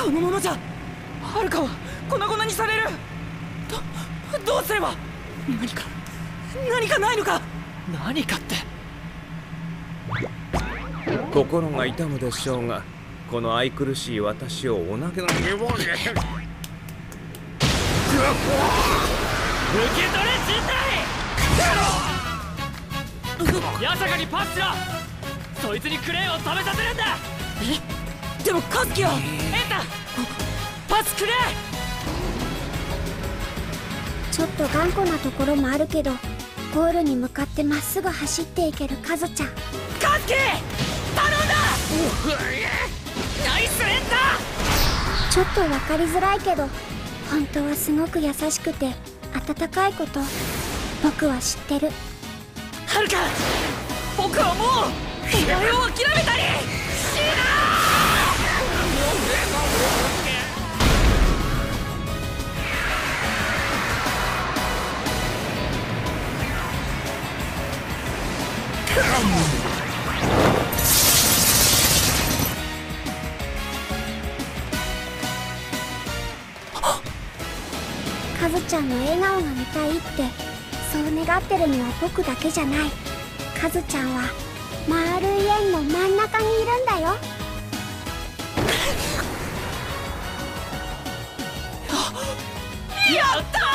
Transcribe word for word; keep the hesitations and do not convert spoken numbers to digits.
このままじゃはるかは粉々にされる。どどうすれば。何か何かないのか。何かって。 心が痛むでしょうが、この愛くるしい私をおなけの希望で受け取れ人体。八坂にパスしろ。そいつにクレーンを食べさせるんだ。え、でもカズキは。エンタパスくれ。 ちょっと頑固なところもあるけど、ゴールに向かってまっすぐ走っていけるカズちゃん。 カズキ頼んだ。ナイスエンタ。 ちょっと分かりづらいけど、本当はすごく優しくて温かいこと僕は知ってる。 はるか、僕はもうお前を諦めたりしない。 カズちゃんの笑顔が見たいって、そう願ってるのは僕だけじゃない。カズちゃんは丸い円の真ん中にいるんだよ。 やった